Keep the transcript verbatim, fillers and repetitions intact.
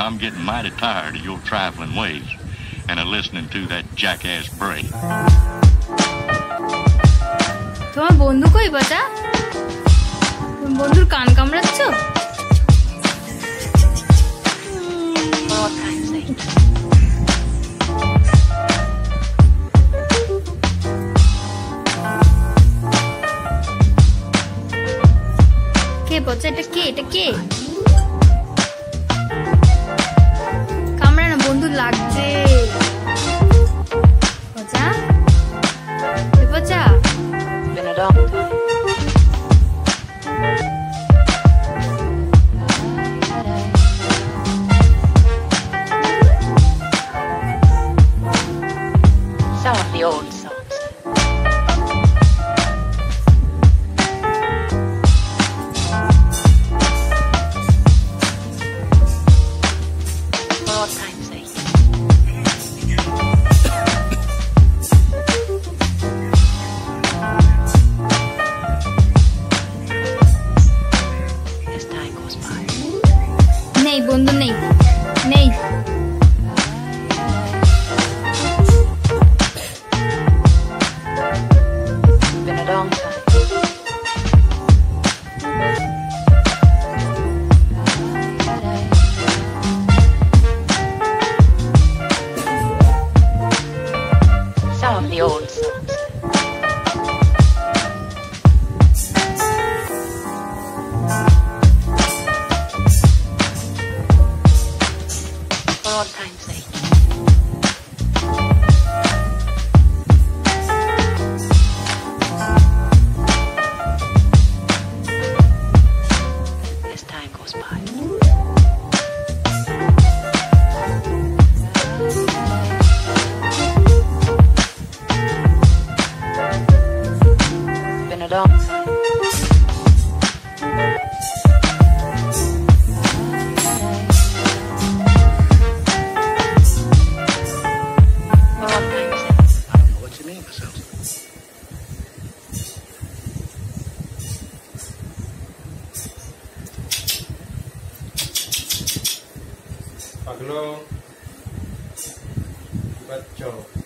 I'm getting mighty tired of your trifling ways and of listening to that jackass Bray. তোমার বন্ধু কই বাজা? তুমি বন্ধুর কান কামড়াচ্ছো? কে বাজা? এটা কে? এটা কে? কামড়ানো বন্ধু লাগছে। বাজা? এ বাজা? Been a long time. Some of the old songs. For all time's sake. As time goes by. নেই বন্ধু নেই নেই Been a long time. Some of the old songs. For all time's sake. As time goes by. Been a long time. For all time's sake. I don't know what you mean, myself. Paglo, Bacho.